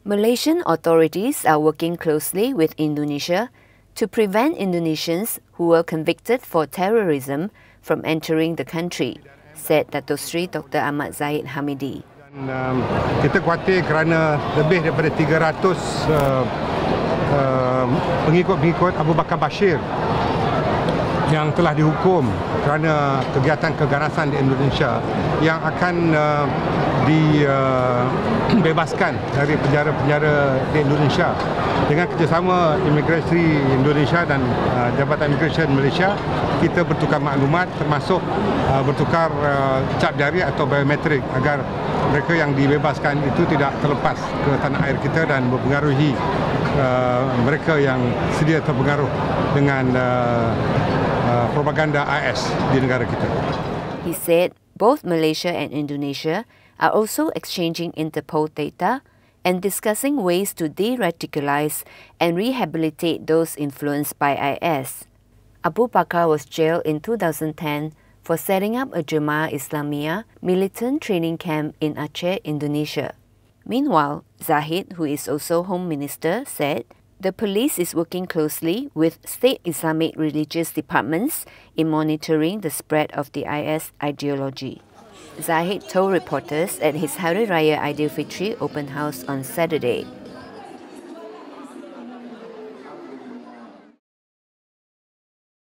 Malaysian authorities are working closely with Indonesia to prevent Indonesians who were convicted for terrorism from entering the country, said Dato Sri Dr. Ahmad Zahid Hamidi. Kita khawatir kerana lebih daripada 300 pengikut-pengikut Abu Bakar Bashir yang telah dihukum kerana kegiatan keganasan di Indonesia yang akan dibebaskan dari penjara-penjara di Indonesia. Dengan kerjasama Imigrasi Indonesia dan Jabatan Imigresen Malaysia, kita bertukar maklumat termasuk bertukar cap jari atau biometrik agar mereka yang dibebaskan itu tidak terlepas ke tanah air kita dan mempengaruhi mereka yang sedia terpengaruh dengan propaganda IS di negara kita. He said both Malaysia and Indonesia are also exchanging Interpol data and discussing ways to de-radicalize and rehabilitate those influenced by IS. Abu Bakar was jailed in 2010 for setting up a Jemaah Islamiyah militant training camp in Aceh, Indonesia. Meanwhile, Zahid, who is also Home Minister, said the police is working closely with state Islamic religious departments in monitoring the spread of the IS ideology. Zahid told reporters at his Hari Raya Aidilfitri open house on Saturday.